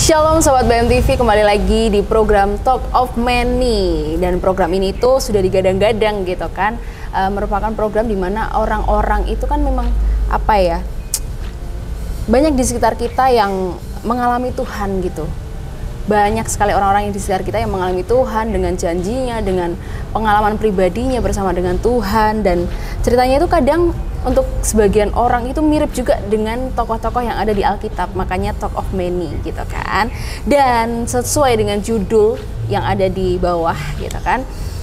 Shalom Sobat BMTV, kembali lagi di program Talk of Many. Dan program ini tuh sudah digadang-gadang gitu kan, merupakan program di mana orang-orang itu kan memang apa ya, banyak di sekitar kita yang mengalami Tuhan gitu. Banyak sekali orang-orang yang di sekitar kita yang mengalami Tuhan dengan janjinya, dengan pengalaman pribadinya bersama dengan Tuhan. Dan ceritanya itu kadang untuk sebagian orang itu mirip juga dengan tokoh-tokoh yang ada di Alkitab, makanya Talk of Many gitu kan. Dan sesuai dengan judul yang ada di bawah gitu kan,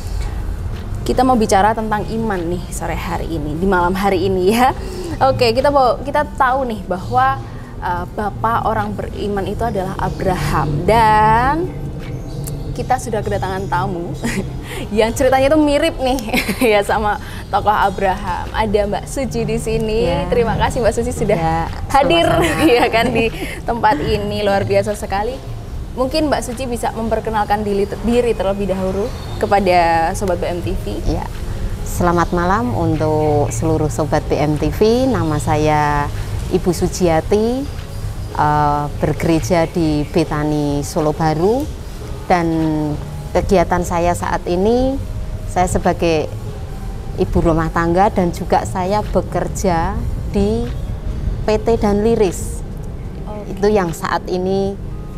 kita mau bicara tentang iman nih sore hari ini, di malam hari ini ya. Oke, kita tahu nih bahwa bapak orang beriman itu adalah Abraham, dan kita sudah kedatangan tamu yang ceritanya itu mirip nih ya sama tokoh Abraham. Ada Mbak Suci di sini. Ya. Terima kasih Mbak Suci sudah hadir ya kan di tempat ini, luar biasa sekali. Mungkin Mbak Suci bisa memperkenalkan diri terlebih dahulu kepada Sobat BMTV. Ya. Selamat malam untuk seluruh Sobat BMTV. Nama saya Ibu Sujiati, bergereja di Betani Solo Baru, dan kegiatan saya saat ini saya sebagai ibu rumah tangga dan juga saya bekerja di PT dan Liris. Itu yang saat ini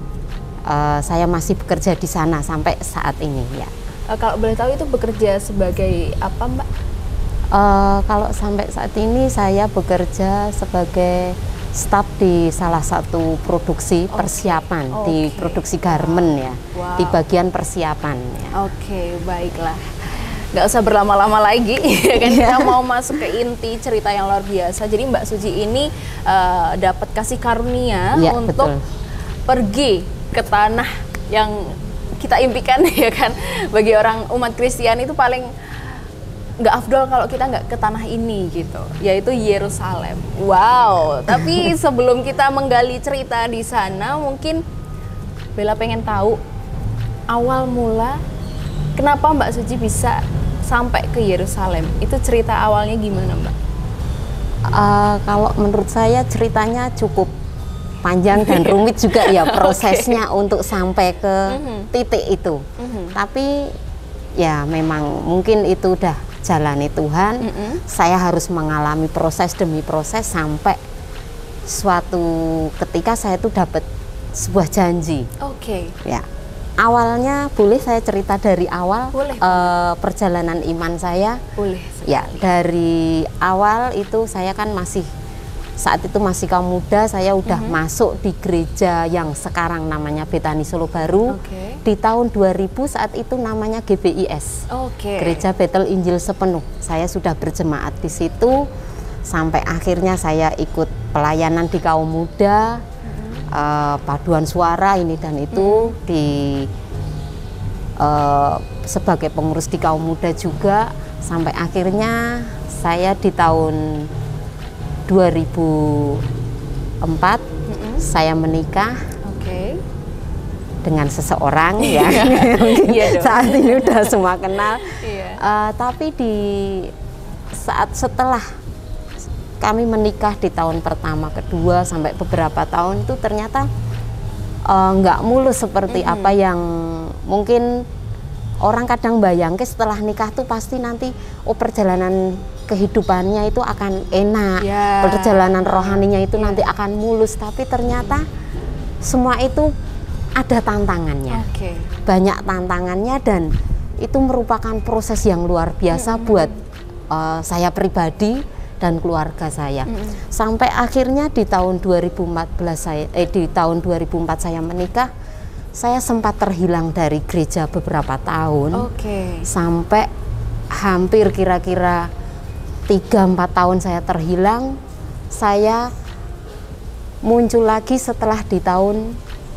saya masih bekerja di sana sampai saat ini ya. Kalau boleh tahu itu bekerja sebagai apa Mbak? Kalau sampai saat ini saya bekerja sebagai staf di salah satu produksi persiapan, di produksi garment ya, di bagian persiapan ya. Oke, baiklah. Nggak usah berlama-lama lagi ya kan, kita mau masuk ke inti cerita yang luar biasa. Jadi Mbak Suci ini dapat kasih karunia untuk pergi ke tanah yang kita impikan ya kan. Bagi orang umat Kristen itu paling nggak afdol kalau kita nggak ke tanah ini gitu, yaitu Yerusalem. Wow, tapi sebelum kita menggali cerita di sana, mungkin Bella pengen tahu awal mula kenapa Mbak Suci bisa sampai ke Yerusalem. Itu cerita awalnya gimana Mbak? Kalau menurut saya ceritanya cukup panjang dan rumit juga ya prosesnya untuk sampai ke titik itu. Tapi ya memang mungkin itu udah jalani Tuhan. Saya harus mengalami proses demi proses sampai suatu ketika saya tuh dapat sebuah janji. Ya, awalnya boleh saya cerita dari awal. Perjalanan iman saya. Boleh. Ya, dari awal itu saya kan saat itu masih kaum muda, saya udah masuk di gereja yang sekarang namanya Betani Solo Baru. Di tahun 2000 saat itu namanya GBIS, Gereja Betel Injil Sepenuh. Saya sudah berjemaat di situ sampai akhirnya saya ikut pelayanan di kaum muda, paduan suara ini dan itu sebagai pengurus di kaum muda juga, sampai akhirnya saya di tahun 2004 saya menikah dengan seseorang ya. Saat ini udah semua kenal. Tapi di saat setelah kami menikah di tahun pertama, kedua sampai beberapa tahun itu ternyata nggak mulus seperti apa yang mungkin orang kadang bayangke setelah nikah tuh pasti nanti perjalanan kehidupannya itu akan enak, perjalanan rohaninya itu nanti akan mulus. Tapi ternyata semua itu ada tantangannya, banyak tantangannya, dan itu merupakan proses yang luar biasa buat saya pribadi dan keluarga saya. Sampai akhirnya di tahun 2004 saya menikah. Saya sempat terhilang dari gereja beberapa tahun, sampai hampir kira-kira 3-4 tahun saya terhilang. Saya muncul lagi setelah di tahun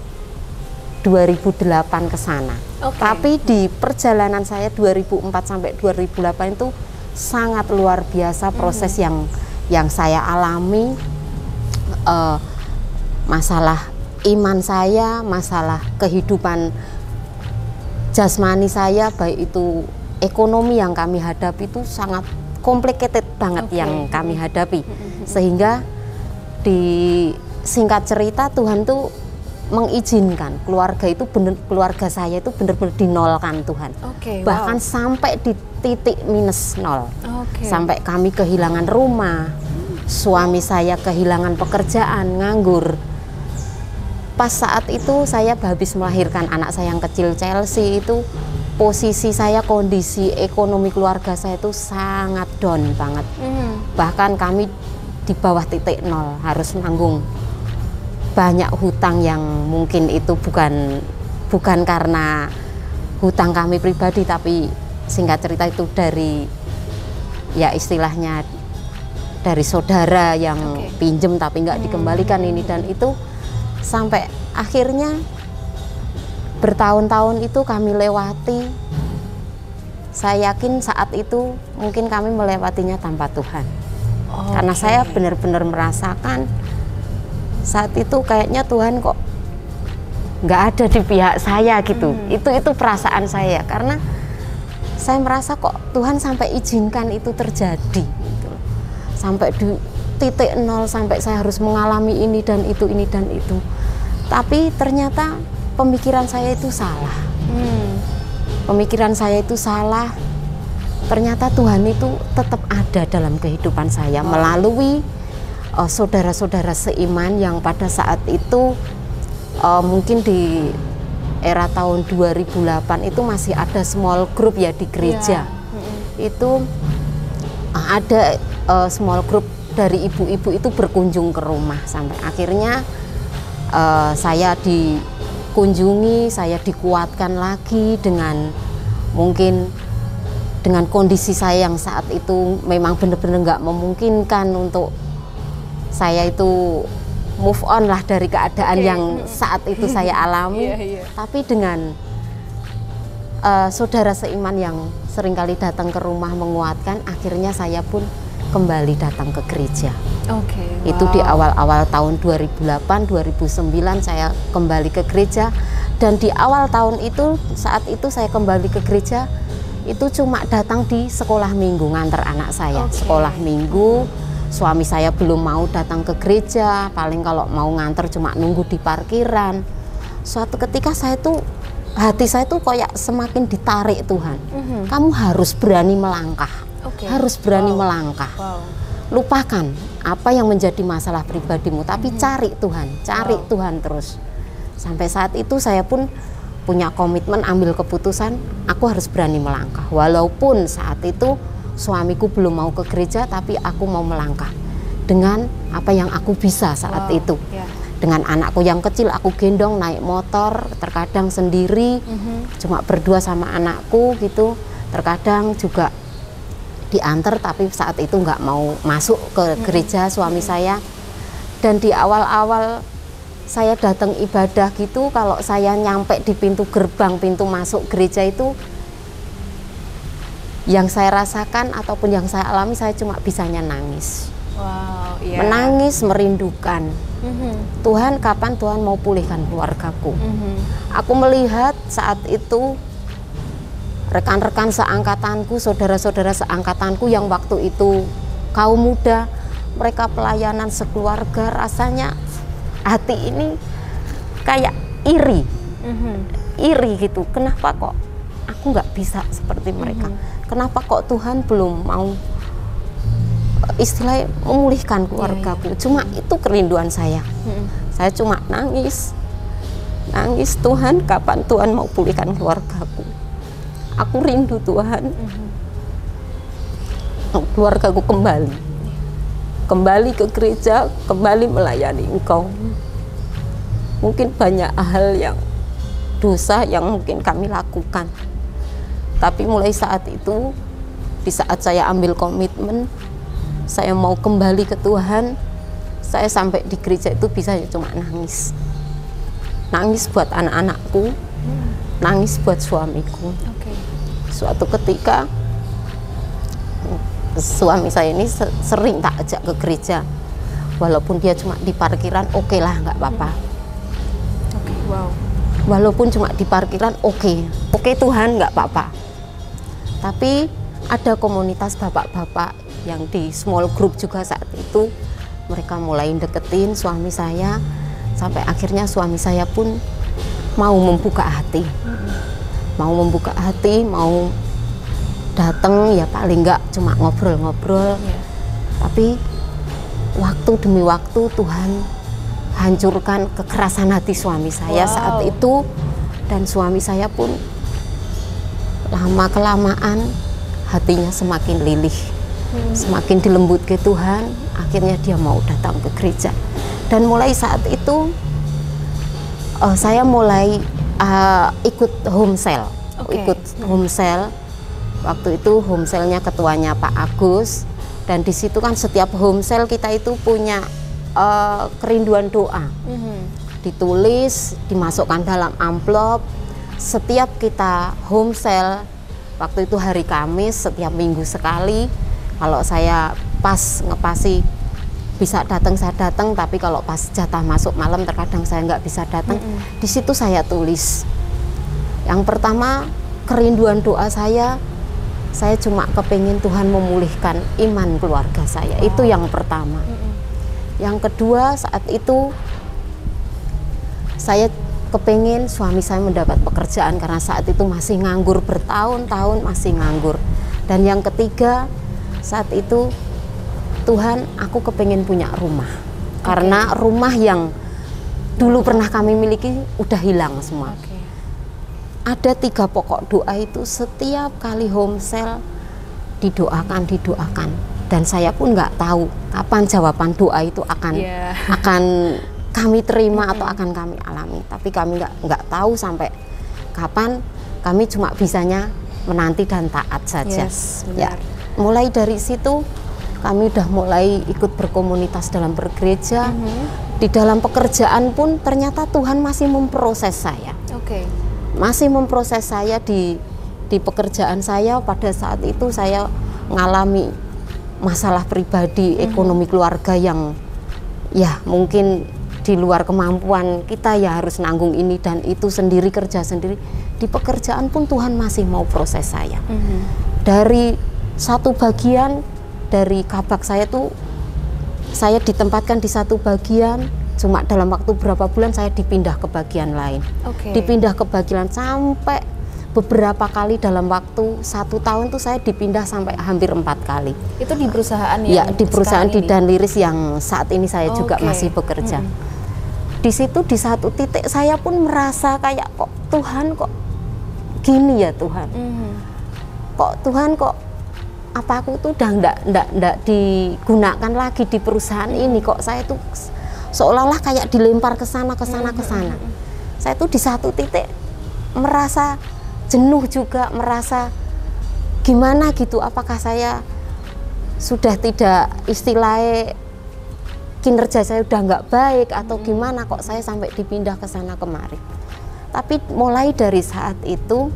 2008 ke sana. Tapi di perjalanan saya 2004 sampai 2008 itu sangat luar biasa proses yang saya alami. Masalah iman saya, masalah kehidupan jasmani saya, baik itu ekonomi yang kami hadapi itu sangat complicated banget yang kami hadapi. Sehingga di singkat cerita Tuhan tuh mengizinkan keluarga itu keluarga saya itu benar-benar dinolkan Tuhan. Bahkan sampai di titik minus nol. Sampai kami kehilangan rumah, suami saya kehilangan pekerjaan, nganggur. Pas saat itu saya habis melahirkan anak saya yang kecil Chelsea, itu posisi saya, kondisi ekonomi keluarga saya itu sangat down banget. Bahkan kami di bawah titik nol, harus nanggung banyak hutang yang mungkin itu bukan karena hutang kami pribadi, tapi singkat cerita itu dari, ya istilahnya dari saudara yang pinjem tapi nggak dikembalikan ini dan itu. Sampai akhirnya bertahun-tahun itu kami lewati. Saya yakin saat itu mungkin kami melewatinya tanpa Tuhan. Karena saya benar-benar merasakan saat itu kayaknya Tuhan kok nggak ada di pihak saya gitu. Itu perasaan saya, karena saya merasa kok Tuhan sampai izinkan itu terjadi gitu. Sampai di titik nol, sampai saya harus mengalami ini dan itu, ini dan itu. Tapi ternyata pemikiran saya itu salah. Pemikiran saya itu salah. Ternyata Tuhan itu tetap ada dalam kehidupan saya melalui saudara-saudara seiman yang pada saat itu mungkin di era tahun 2008 itu masih ada small group ya di gereja. Itu ada small group dari ibu-ibu itu berkunjung ke rumah, sampai akhirnya saya dikunjungi, saya dikuatkan lagi dengan mungkin dengan kondisi saya yang saat itu memang benar-benar nggak memungkinkan untuk saya itu move on lah dari keadaan yang saat itu saya alami. Tapi dengan saudara seiman yang seringkali datang ke rumah menguatkan, akhirnya saya pun kembali datang ke gereja. Itu di awal-awal tahun 2008-2009 saya kembali ke gereja, dan di awal tahun itu, saat itu saya kembali ke gereja itu cuma datang di sekolah minggu, nganter anak saya sekolah minggu. Suami saya belum mau datang ke gereja, paling kalau mau nganter cuma nunggu di parkiran. Suatu ketika saya tuh, hati saya tuh kayak semakin ditarik Tuhan. Kamu harus berani melangkah, harus berani melangkah. Lupakan apa yang menjadi masalah pribadimu, tapi cari Tuhan, cari Tuhan terus. Sampai saat itu saya pun punya komitmen, ambil keputusan, aku harus berani melangkah. Walaupun saat itu suamiku belum mau ke gereja, tapi aku mau melangkah dengan apa yang aku bisa saat itu. Dengan anakku yang kecil aku gendong naik motor, terkadang sendiri, cuma berdua sama anakku gitu. Terkadang juga diantar, tapi saat itu nggak mau masuk ke gereja suami saya. Dan di awal-awal saya datang ibadah gitu, kalau saya nyampe di pintu gerbang, pintu masuk gereja itu, yang saya rasakan ataupun yang saya alami, saya cuma bisanya nangis. Menangis, merindukan. Tuhan, kapan Tuhan mau pulihkan keluargaku? Aku melihat saat itu rekan-rekan seangkatanku, saudara-saudara seangkatanku yang waktu itu kaum muda, mereka pelayanan sekeluarga, rasanya hati ini kayak iri. Iri gitu. Kenapa kok aku nggak bisa seperti mereka? Kenapa kok Tuhan belum mau istilahnya memulihkan keluargaku? Cuma itu kerinduan saya. Saya cuma nangis, Tuhan, kapan Tuhan mau pulihkan keluargaku? Aku rindu Tuhan, keluargaku kembali ke gereja, kembali melayani Engkau. Mungkin banyak hal yang dosa yang mungkin kami lakukan. Tapi mulai saat itu, di saat saya ambil komitmen, saya mau kembali ke Tuhan, saya sampai di gereja itu bisa cuma nangis. Nangis buat anak-anakku, nangis buat suamiku. Suatu ketika, suami saya ini sering tak ajak ke gereja. Walaupun dia cuma di parkiran, oke lah, nggak apa-apa. Walaupun cuma di parkiran, oke Tuhan, nggak apa-apa. Tapi ada komunitas bapak-bapak yang di small group juga saat itu, mereka mulai deketin suami saya Sampai akhirnya suami saya pun mau membuka hati, mau datang, ya paling enggak cuma ngobrol-ngobrol. Tapi waktu demi waktu Tuhan hancurkan kekerasan hati suami saya saat itu, dan suami saya pun lama kelamaan hatinya semakin lilih, semakin dilembut ke Tuhan. Akhirnya dia mau datang ke gereja, dan mulai saat itu saya mulai ikut home cell. Waktu itu home cellnya ketuanya Pak Agus, dan di situ kan setiap home cell kita itu punya kerinduan doa, ditulis, dimasukkan dalam amplop. Setiap kita home cell, waktu itu hari Kamis, setiap minggu sekali. Kalau saya pas ngepasi bisa datang, saya datang. Tapi kalau pas jatah masuk malam, terkadang saya nggak bisa datang. Di situ saya tulis. Yang pertama, kerinduan doa saya cuma kepingin Tuhan memulihkan iman keluarga saya. Itu yang pertama. Yang kedua, saat itu saya kepingin suami saya mendapat pekerjaan, karena saat itu masih nganggur, bertahun-tahun masih nganggur. Dan yang ketiga, saat itu Tuhan, aku kepingin punya rumah, karena rumah yang dulu pernah kami miliki udah hilang semua. Ada 3 pokok doa itu setiap kali home cell didoakan, dan saya pun nggak tahu kapan jawaban doa itu akan kami terima atau akan kami alami. Tapi kami nggak tahu sampai kapan, kami cuma bisanya menanti dan taat saja. Ya, mulai dari situ kami udah mulai ikut berkomunitas dalam bergereja. Di dalam pekerjaan pun ternyata Tuhan masih memproses saya. Masih memproses saya di pekerjaan saya. Pada saat itu saya ngalami masalah pribadi, ekonomi keluarga yang ya mungkin di luar kemampuan kita, ya harus nanggung ini dan itu sendiri, kerja sendiri. Di pekerjaan pun Tuhan masih mau proses saya. Dari satu bagian dari kabak saya tuh, saya ditempatkan di satu bagian, cuma dalam waktu berapa bulan saya dipindah ke bagian lain. Dipindah ke bagian sampai beberapa kali dalam waktu 1 tahun tuh saya dipindah sampai hampir 4 kali. Itu di perusahaan yang ya, di perusahaan di Danliris yang saat ini saya juga masih bekerja. Di situ di satu titik saya pun merasa kayak, kok Tuhan kok gini ya Tuhan. Kok Tuhan kok apa aku tuh udah nggak digunakan lagi di perusahaan ini, kok saya tuh seolah-olah kayak dilempar ke sana. Saya tuh di satu titik merasa jenuh juga, merasa gimana gitu, apakah saya sudah tidak, istilahnya kinerja saya udah nggak baik atau gimana, kok saya sampai dipindah ke sana kemari. Tapi mulai dari saat itu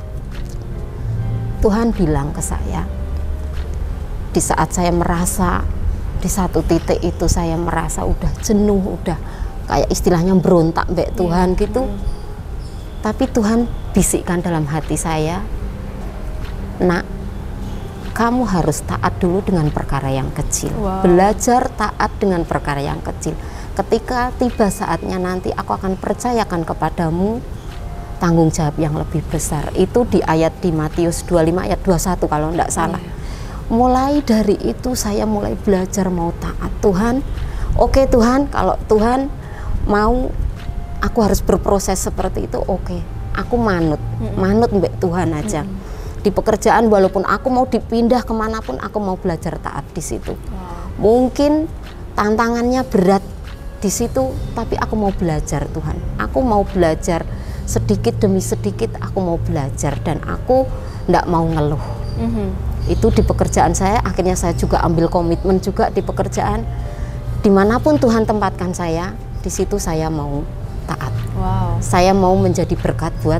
Tuhan bilang ke saya, di saat saya merasa di satu titik itu saya merasa udah jenuh, udah kayak istilahnya berontak mbak Tuhan gitu. Tapi Tuhan bisikkan dalam hati saya, nak, kamu harus taat dulu dengan perkara yang kecil. Belajar taat dengan perkara yang kecil. Ketika tiba saatnya nanti aku akan percayakan kepadamu tanggung jawab yang lebih besar. Itu di ayat di Matius 25 ayat 21 kalau tidak salah. Mulai dari itu saya mulai belajar mau taat. Tuhan, oke Tuhan, kalau Tuhan mau aku harus berproses seperti itu, oke, aku manut mbak Tuhan aja. Di pekerjaan walaupun aku mau dipindah kemanapun, aku mau belajar taat di situ. Mungkin tantangannya berat di situ, tapi aku mau belajar Tuhan. Aku mau belajar sedikit demi sedikit, aku mau belajar dan aku nggak mau ngeluh. Itu di pekerjaan saya, akhirnya saya juga ambil komitmen juga di pekerjaan. Dimanapun Tuhan tempatkan saya, di situ saya mau taat. Saya mau menjadi berkat buat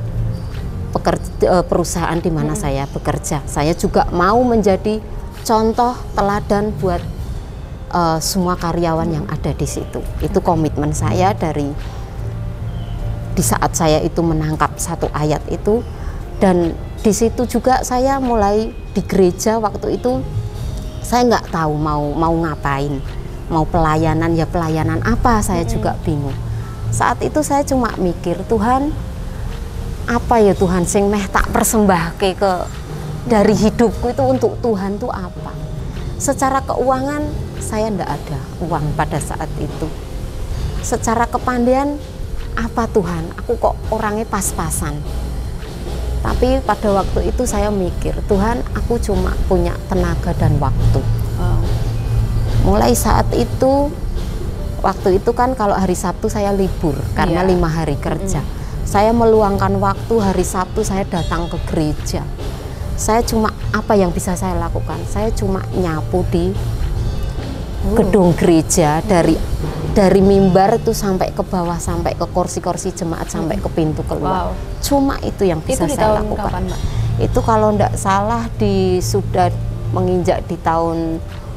perusahaan di mana saya bekerja. Saya juga mau menjadi contoh teladan buat semua karyawan yang ada di situ. Itu komitmen saya dari di saat saya itu menangkap satu ayat itu. Dan di situ juga saya mulai di gereja waktu itu, saya nggak tahu mau ngapain. mau pelayanan ya pelayanan apa, saya juga bingung. Saat itu saya cuma mikir, Tuhan, apa ya Tuhan sing meh tak persembahke ke dari hidupku itu untuk Tuhan tuh apa. Secara keuangan saya ndak ada uang pada saat itu. Secara kepandaian apa Tuhan, aku kok orangnya pas-pasan. Tapi pada waktu itu saya mikir, Tuhan, aku cuma punya tenaga dan waktu. Mulai saat itu, waktu itu kan kalau hari Sabtu saya libur karena 5 hari kerja. Saya meluangkan waktu hari Sabtu saya datang ke gereja. Saya cuma, apa yang bisa saya lakukan? Saya cuma nyapu di gedung gereja, dari mimbar itu sampai ke bawah, sampai ke kursi-kursi jemaat, sampai ke pintu keluar. Cuma itu yang bisa saya lakukan. Kapan, Mbak? Itu kalau tidak salah sudah menginjak di tahun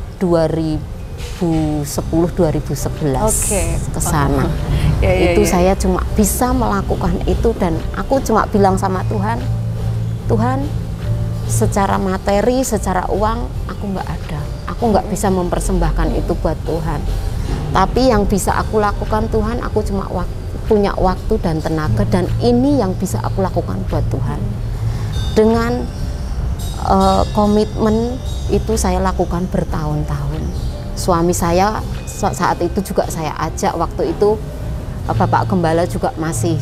2010-2011 ke sana. Itu saya cuma bisa melakukan itu, dan aku cuma bilang sama Tuhan, Tuhan, secara materi, secara uang aku nggak ada, aku nggak bisa mempersembahkan itu buat Tuhan. Tapi yang bisa aku lakukan Tuhan, aku cuma punya waktu dan tenaga, dan ini yang bisa aku lakukan buat Tuhan. Dengan komitmen itu saya lakukan bertahun-tahun. Suami saya saat itu juga saya ajak, waktu itu Bapak Gembala juga masih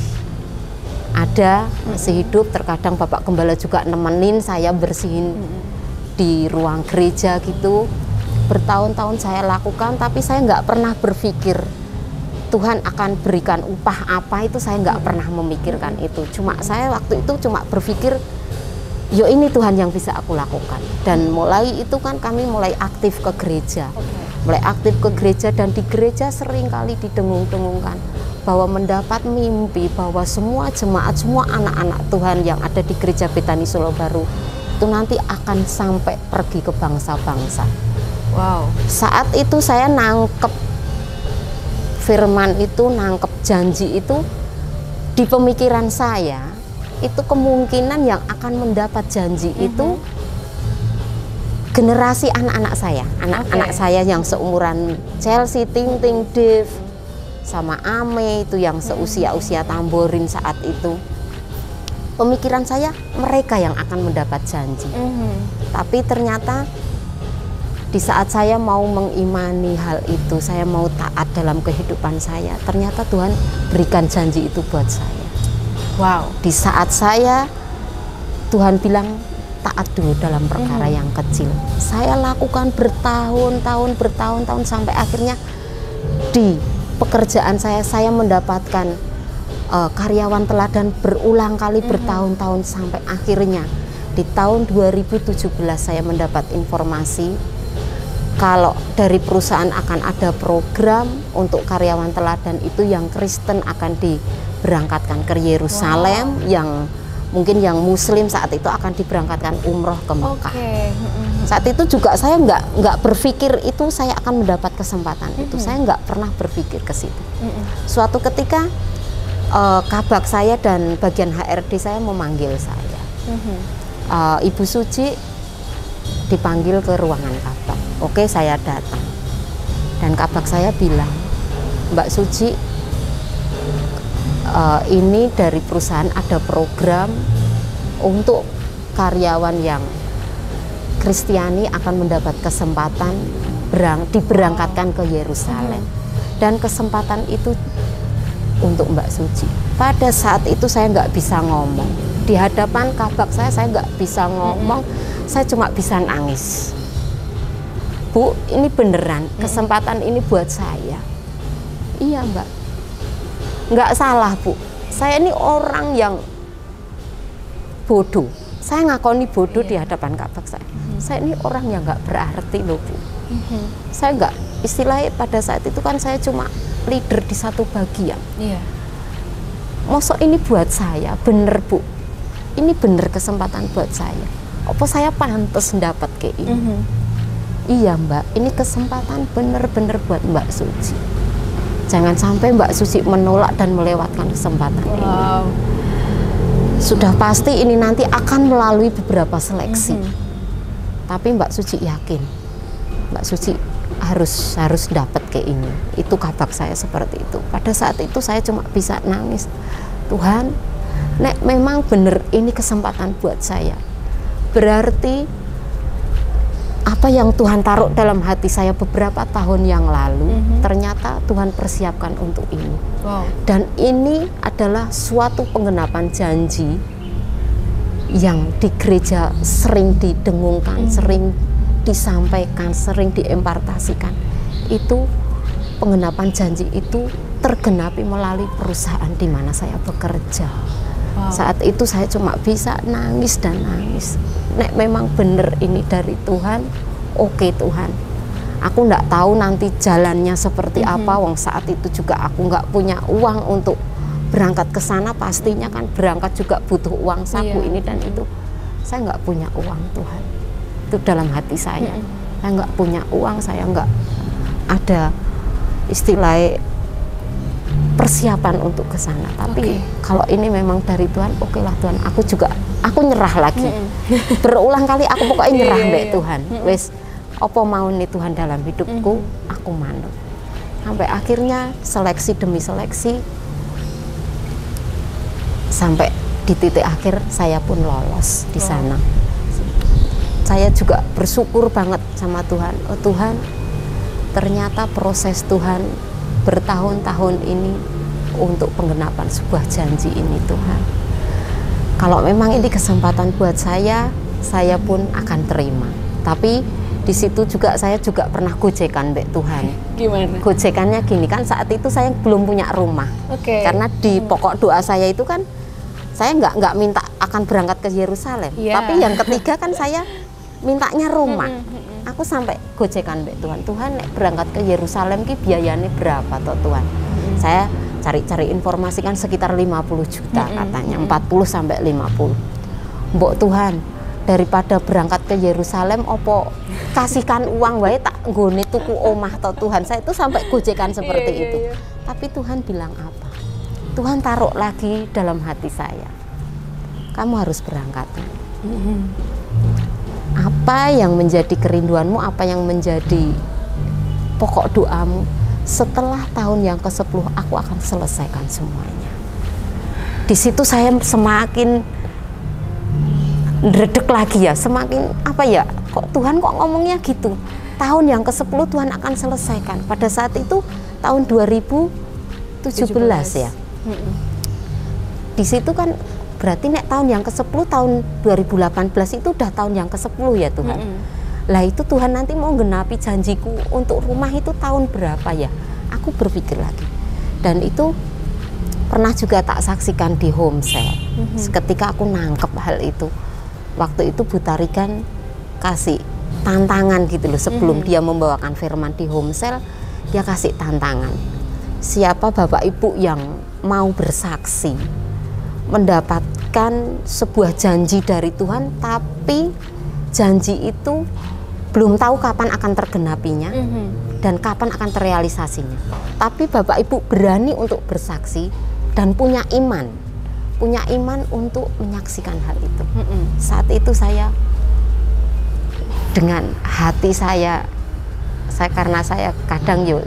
ada, masih hidup. Terkadang Bapak Gembala juga nemenin saya bersihin di ruang gereja gitu. Bertahun-tahun saya lakukan, tapi saya nggak pernah berpikir Tuhan akan berikan upah apa, itu saya nggak pernah memikirkan itu. Cuma saya waktu itu cuma berpikir, yo ini Tuhan yang bisa aku lakukan. Dan mulai itu kan kami mulai aktif ke gereja, mulai aktif ke gereja, dan di gereja sering kali didengung-dengungkan bahwa mendapat mimpi bahwa semua jemaat, semua anak-anak Tuhan yang ada di gereja Betani Solo Baru itu nanti akan sampai pergi ke bangsa-bangsa. Wow. Saat itu saya nangkep firman itu, nangkep janji itu di pemikiran saya, itu kemungkinan yang akan mendapat janji itu generasi anak-anak saya, anak-anak saya yang seumuran Chelsea, Ting Ting, Dave, sama Ame itu yang seusia-usia Tamborin saat itu. Pemikiran saya mereka yang akan mendapat janji. Tapi ternyata di saat saya mau mengimani hal itu, saya mau taat dalam kehidupan saya, ternyata Tuhan berikan janji itu buat saya. Wow. Di saat saya, Tuhan bilang taat dulu dalam perkara yang kecil. Saya lakukan bertahun-tahun sampai akhirnya di pekerjaan saya mendapatkan karyawan teladan berulang kali bertahun-tahun, sampai akhirnya di tahun 2017 saya mendapat informasi kalau dari perusahaan akan ada program untuk karyawan teladan itu yang Kristen akan diberangkatkan ke Yerusalem, yang mungkin yang Muslim saat itu akan diberangkatkan umroh ke Mekah. Saat itu juga saya nggak berpikir itu saya akan mendapat kesempatan itu, saya nggak pernah berpikir ke situ. Suatu ketika kabak saya dan bagian HRD saya memanggil saya, Ibu Suci dipanggil ke ruangan kabak. Oke, saya datang, dan kabak saya bilang, Mbak Suci, ini dari perusahaan ada program untuk karyawan yang Kristiani akan mendapat kesempatan diberangkatkan ke Yerusalem, dan kesempatan itu untuk Mbak Suci. Pada saat itu saya nggak bisa ngomong di hadapan kabak saya nggak bisa ngomong, saya cuma bisa nangis. Bu, ini beneran kesempatan ini buat saya. Iya Mbak, nggak salah Bu, saya ini orang yang bodoh, saya ngakoni bodoh di hadapan kabak saya. Saya ini orang yang nggak berarti loh Bu. Saya nggak, istilahnya pada saat itu kan saya cuma leader di satu bagian. Mosok ini buat saya, bener Bu, ini bener kesempatan buat saya. Apa saya pantas dapat kayak ini? Iya Mbak, ini kesempatan bener-bener buat Mbak Suci. Jangan sampai Mbak Suci menolak dan melewatkan kesempatan ini. Sudah pasti ini nanti akan melalui beberapa seleksi. Tapi Mbak Suci yakin, Mbak Suci harus dapat kayak ini. Itu kabak saya seperti itu. Pada saat itu saya cuma bisa nangis, Tuhan, nek memang bener ini kesempatan buat saya, berarti apa yang Tuhan taruh dalam hati saya beberapa tahun yang lalu, ternyata Tuhan persiapkan untuk ini. Dan ini adalah suatu penggenapan janji yang di gereja sering didengungkan, sering disampaikan, sering diimpartasikan. Itu penggenapan janji itu tergenapi melalui perusahaan di mana saya bekerja. Saat itu saya cuma bisa nangis dan nangis. Nek memang bener ini dari Tuhan, oke Tuhan. Aku nggak tahu nanti jalannya seperti apa. Wong saat itu juga aku nggak punya uang untuk berangkat ke sana. Pastinya kan berangkat juga butuh uang saku ini dan itu. Saya nggak punya uang Tuhan. Itu dalam hati saya. Saya nggak punya uang, saya nggak ada istilah persiapan untuk ke sana. Tapi kalau ini memang dari Tuhan, oke lah Tuhan. Aku nyerah lagi. Berulang kali aku pokoknya nyerah mbak Tuhan. Wes, apa mau nih Tuhan dalam hidupku, aku manut. Sampai akhirnya seleksi demi seleksi, sampai di titik akhir saya pun lolos di sana. Saya juga bersyukur banget sama Tuhan. Oh Tuhan, ternyata proses Tuhan bertahun-tahun ini untuk penggenapan sebuah janji ini Tuhan. Kalau memang ini kesempatan buat saya pun akan terima. Tapi di situ juga saya juga pernah gojekan mbak Tuhan. Gimana? Gojekannya gini kan, saat itu saya belum punya rumah. Karena di pokok doa saya itu kan saya nggak minta akan berangkat ke Yerusalem. Tapi yang ketiga kan saya mintanya rumah. Aku sampai gojekan mbak Tuhan, Tuhan nek berangkat ke Yerusalem ki biayanya berapa toh Tuhan? Saya cari-cari informasi kan sekitar 50 juta katanya, 40 sampai 50. Mbok Tuhan, daripada berangkat ke Yerusalem opo kasihkan uang wae tak nggone tuku omah toh Tuhan. Saya itu sampai gojekan seperti itu. Tapi Tuhan bilang apa? Tuhan taruh lagi dalam hati saya, kamu harus berangkat. Apa yang menjadi kerinduanmu, apa yang menjadi pokok doamu, setelah tahun yang ke-10 aku akan selesaikan semuanya. Di situ saya semakin ndredeg lagi ya, semakin apa ya, kok Tuhan kok ngomongnya gitu. Tahun yang ke-10 Tuhan akan selesaikan. Pada saat itu tahun 2017 ya. Di situ kan berarti nek tahun yang ke-10, tahun 2018 itu udah tahun yang ke-10 ya Tuhan. Lah itu Tuhan nanti mau genapi janjiku untuk rumah itu tahun berapa ya? Aku berpikir lagi. Dan itu pernah juga tak saksikan di Homesel. Ketika aku nangkep hal itu. Waktu itu Bu Tarigan kasih tantangan gitu loh, sebelum dia membawakan firman di Homesel, dia kasih tantangan. Siapa Bapak Ibu yang mau bersaksi mendapatkan sebuah janji dari Tuhan, tapi janji itu belum tahu kapan akan tergenapinya dan kapan akan terrealisasinya. Tapi Bapak Ibu berani untuk bersaksi dan punya iman untuk menyaksikan hal itu. Saat itu saya dengan hati saya karena saya kadang yo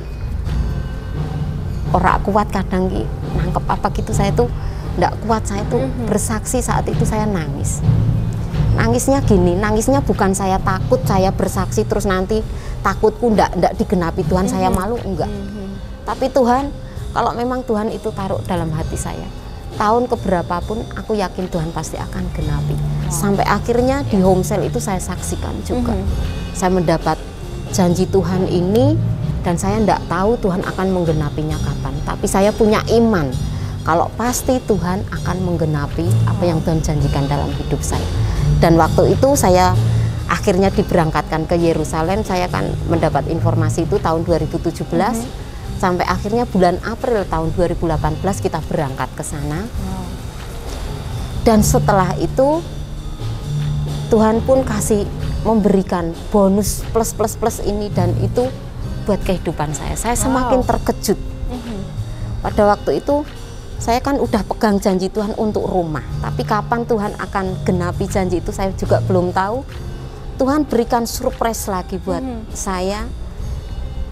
ora kuat, kadang nangkep apa gitu, saya tuh nggak kuat, saya tuh bersaksi. Saat itu saya nangis. Nangisnya gini, nangisnya bukan saya takut saya bersaksi terus nanti takutku ndak digenapi Tuhan, saya malu, enggak. Tapi Tuhan, kalau memang Tuhan itu taruh dalam hati saya, tahun keberapapun aku yakin Tuhan pasti akan genapi. Sampai akhirnya di Homesel itu saya saksikan juga. Saya mendapat janji Tuhan ini dan saya ndak tahu Tuhan akan menggenapinya kapan. Tapi saya punya iman kalau pasti Tuhan akan menggenapi apa yang Tuhan janjikan dalam hidup saya. Dan waktu itu saya akhirnya diberangkatkan ke Yerusalem. Saya kan mendapat informasi itu tahun 2017. Sampai akhirnya bulan April tahun 2018 kita berangkat ke sana. Dan setelah itu Tuhan pun kasih memberikan bonus plus ini dan itu buat kehidupan saya. Saya semakin terkejut. Pada waktu itu saya kan udah pegang janji Tuhan untuk rumah, tapi kapan Tuhan akan genapi janji itu saya juga belum tahu. Tuhan berikan surprise lagi buat saya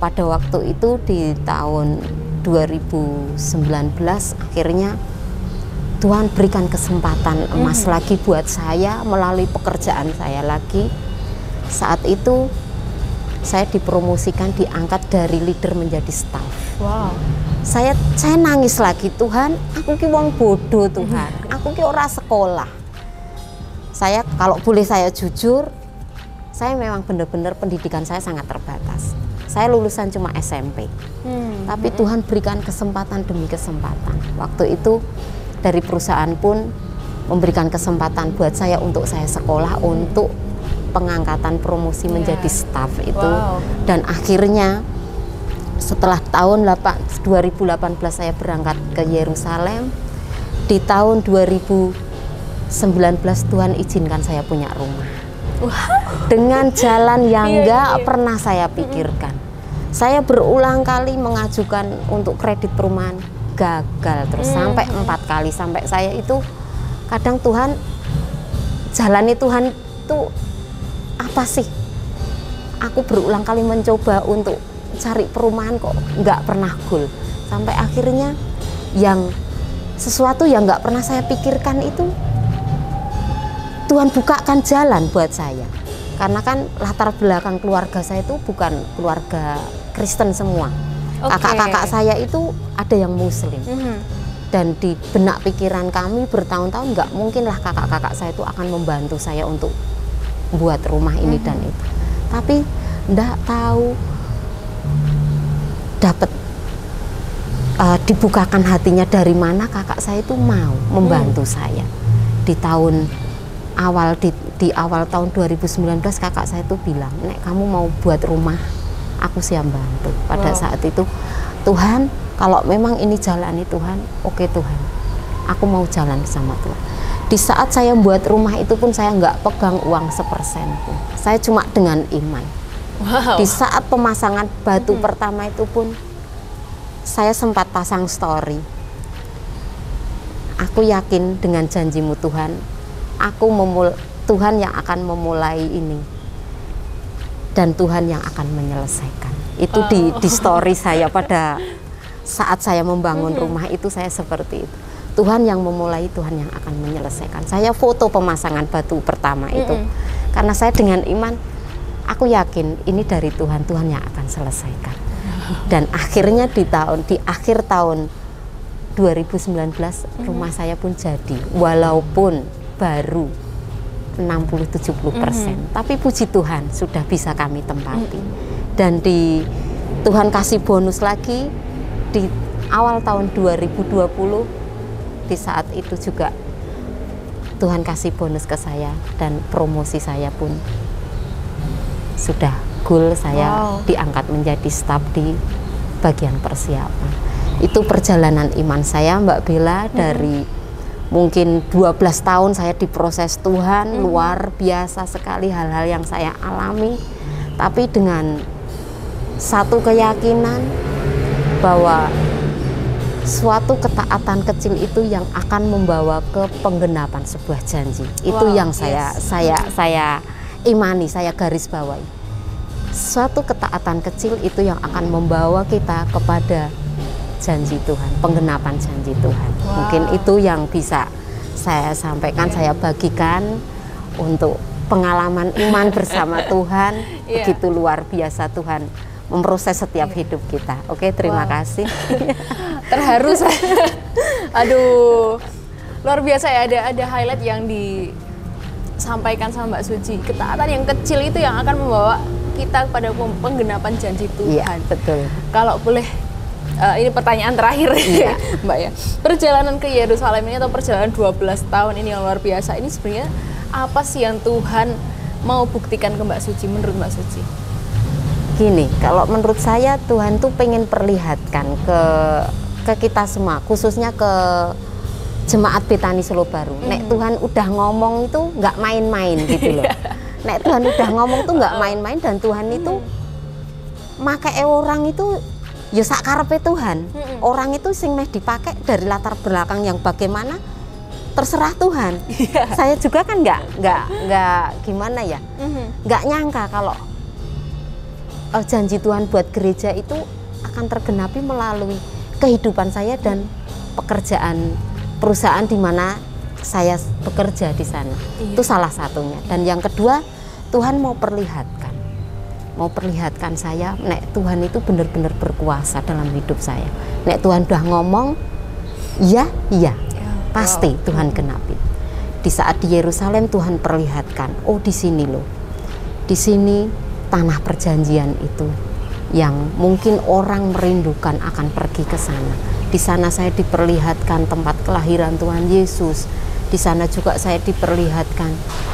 pada waktu itu di tahun 2019 akhirnya Tuhan berikan kesempatan emas lagi buat saya melalui pekerjaan saya lagi. Saat itu saya dipromosikan, diangkat dari leader menjadi staff. Wow. Saya nangis lagi, Tuhan, aku ki wong bodoh Tuhan, aku ki ora sekolah. Saya kalau boleh saya jujur, saya memang benar-benar pendidikan saya sangat terbatas. Saya lulusan cuma SMP. Tapi Tuhan berikan kesempatan demi kesempatan. Waktu itu dari perusahaan pun memberikan kesempatan buat saya untuk saya sekolah untuk pengangkatan promosi menjadi staff itu. Dan akhirnya setelah tahun 2018 saya berangkat ke Yerusalem. Di tahun 2019 Tuhan izinkan saya punya rumah. Dengan jalan yang nggak pernah saya pikirkan. Saya berulang kali mengajukan untuk kredit perumahan, gagal terus sampai 4 kali, sampai saya itu kadang Tuhan, jalani Tuhan itu apa sih? Aku berulang kali mencoba untuk cari perumahan kok nggak pernah goal, sampai akhirnya yang sesuatu yang nggak pernah saya pikirkan itu Tuhan bukakan jalan buat saya. Karena kan latar belakang keluarga saya itu bukan keluarga Kristen semua. Kakak-kakak saya itu ada yang Muslim. Dan di benak pikiran kami bertahun-tahun nggak mungkin lah kakak-kakak saya itu akan membantu saya untuk buat rumah ini dan itu. Tapi nggak tahu dapat dibukakan hatinya dari mana kakak saya itu mau membantu saya. Di tahun awal di awal tahun 2019 kakak saya itu bilang, "Nek kamu mau buat rumah, aku siap bantu." Pada saat itu, Tuhan, kalau memang ini jalani Tuhan, oke Tuhan, aku mau jalan bersama Tuhan. Di saat saya buat rumah itu pun saya nggak pegang uang sepersen pun. Saya cuma dengan iman. Di saat pemasangan batu pertama itu pun saya sempat pasang story. Aku yakin dengan janjimu Tuhan, Tuhan yang akan memulai ini dan Tuhan yang akan menyelesaikan. Itu di story saya pada saat saya membangun rumah itu, saya seperti itu. Tuhan yang memulai, Tuhan yang akan menyelesaikan. Saya foto pemasangan batu pertama itu karena saya dengan iman, aku yakin ini dari Tuhan, Tuhan yang akan selesaikan. Dan akhirnya di akhir tahun 2019 rumah saya pun jadi, walaupun baru 60-70%, tapi puji Tuhan sudah bisa kami tempati. Dan Tuhan kasih bonus lagi di awal tahun 2020. Di saat itu juga Tuhan kasih bonus ke saya dan promosi saya pun sudah goal, saya diangkat menjadi staf di bagian persiapan. Itu perjalanan iman saya, Mbak Bella, dari mungkin 12 tahun saya diproses Tuhan, luar biasa sekali hal-hal yang saya alami, tapi dengan satu keyakinan bahwa suatu ketaatan kecil itu yang akan membawa ke penggenapan sebuah janji. Itu yang saya imani, saya garis bawahi. Suatu ketaatan kecil itu yang akan membawa kita kepada janji Tuhan, penggenapan janji Tuhan. Mungkin itu yang bisa saya sampaikan, saya bagikan untuk pengalaman iman bersama Tuhan. Begitu luar biasa Tuhan memproses setiap hidup kita. Oke, terima kasih. Terharu saya. Aduh, luar biasa ya, ada highlight yang disampaikan sama Mbak Suci. Ketaatan yang kecil itu yang akan membawa kita pada penggenapan janji Tuhan. Iya, betul. Kalau boleh, ini pertanyaan terakhir, Mbak ya. Perjalanan ke Yerusalem ini atau perjalanan 12 tahun ini yang luar biasa, ini sebenarnya apa sih yang Tuhan mau buktikan ke Mbak Suci, menurut Mbak Suci? Gini, kalau menurut saya Tuhan tuh pengen perlihatkan ke kita semua, khususnya ke jemaat Betani Solo Baru. Nek Tuhan udah ngomong itu nggak main-main gitu loh. Nek Tuhan udah ngomong tuh nggak main-main, dan Tuhan itu make orang itu ya sakarepe Tuhan. Orang itu sing meh dipakai dari latar belakang yang bagaimana terserah Tuhan. Saya juga kan nggak gimana ya, nggak nyangka kalau janji Tuhan buat gereja itu akan tergenapi melalui kehidupan saya dan pekerjaan perusahaan di mana saya bekerja di sana. Iya. Itu salah satunya. Dan yang kedua, Tuhan mau perlihatkan saya, nek Tuhan itu benar-benar berkuasa dalam hidup saya. Nek Tuhan udah ngomong, iya, pasti Tuhan genapi. Di saat di Yerusalem Tuhan perlihatkan, oh di sini loh, di sini tanah perjanjian itu yang mungkin orang merindukan akan pergi ke sana. Di sana saya diperlihatkan tempat kelahiran Tuhan Yesus. Di sana juga saya diperlihatkan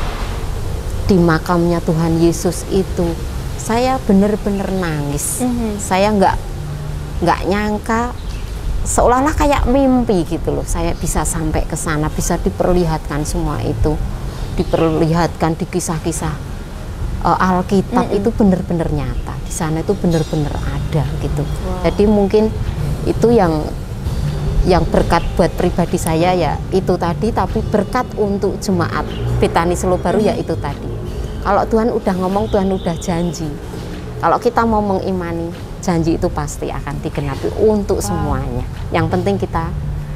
di makamnya Tuhan Yesus itu. Saya benar-benar nangis. Saya nggak nyangka, seolah-olah kayak mimpi gitu loh. Saya bisa sampai ke sana, bisa diperlihatkan semua itu, diperlihatkan di kisah-kisah Alkitab itu benar-benar nyata. Di sana itu benar-benar ada gitu. Wow. Jadi mungkin itu yang berkat buat pribadi saya ya itu tadi, tapi berkat untuk jemaat Betani Selo Baru ya itu tadi. Kalau Tuhan udah ngomong, Tuhan udah janji. Kalau kita mau mengimani, janji itu pasti akan digenapi untuk semuanya. Yang penting kita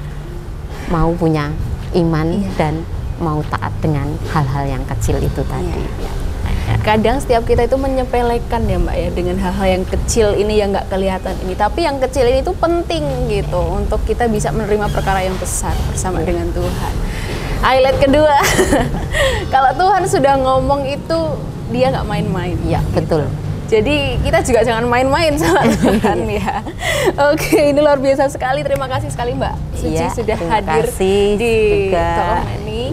mau punya iman dan mau taat dengan hal-hal yang kecil itu tadi. Kadang setiap kita itu menyepelekan ya Mbak ya, dengan hal-hal yang kecil ini yang nggak kelihatan ini. Tapi yang kecil ini tuh penting gitu untuk kita bisa menerima perkara yang besar bersama dengan Tuhan. Highlight kedua, kalau Tuhan sudah ngomong itu dia nggak main-main. Ya betul. Jadi kita juga jangan main-main sama Tuhan ya. Oke, ini luar biasa sekali. Terima kasih sekali Mbak Suci sudah hadir di Talk of Many.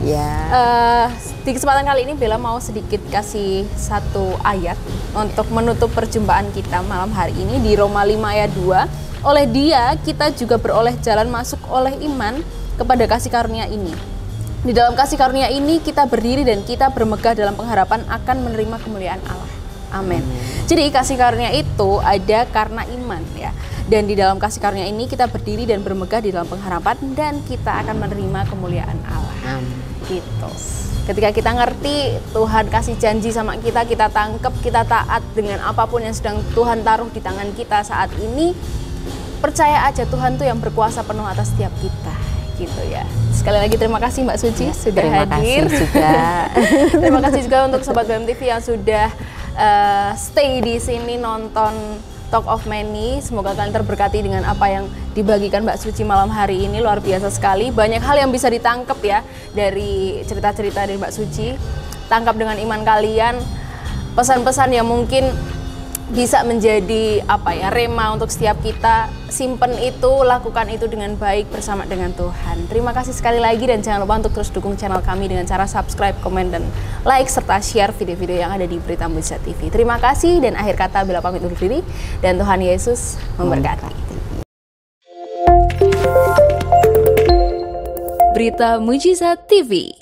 Di kesempatan kali ini Bella mau sedikit kasih satu ayat untuk menutup perjumpaan kita malam hari ini di Roma 5 ayat 2. Oleh Dia kita juga beroleh jalan masuk oleh iman kepada kasih karunia ini. Di dalam kasih karunia ini kita berdiri dan kita bermegah dalam pengharapan akan menerima kemuliaan Allah. Amin. Jadi kasih karunia itu ada karena iman ya. Dan di dalam kasih karunia ini kita berdiri dan bermegah di dalam pengharapan dan kita akan menerima kemuliaan Allah. Gitu. Ketika kita ngerti Tuhan kasih janji sama kita, kita tangkep, kita taat dengan apapun yang sedang Tuhan taruh di tangan kita saat ini, percaya aja Tuhan tuh yang berkuasa penuh atas setiap kita. Gitu ya. Sekali lagi terima kasih Mbak Suci sudah hadir. Terima kasih juga untuk Sobat BMTV yang sudah stay di sini nonton Talk of Many. Semoga kalian terberkati dengan apa yang dibagikan Mbak Suci malam hari ini. Luar biasa sekali. Banyak hal yang bisa ditangkap ya dari cerita-cerita dari Mbak Suci. Tangkap dengan iman kalian. Pesan-pesan yang mungkin bisa menjadi rema untuk setiap kita. Simpen itu, lakukan itu dengan baik bersama dengan Tuhan. Terima kasih sekali lagi dan jangan lupa untuk terus dukung channel kami dengan cara subscribe, komen, dan like serta share video-video yang ada di Berita Mujizat TV. Terima kasih dan akhir kata Bella pamit undur diri dan Tuhan Yesus memberkati. Berita Mujizat TV.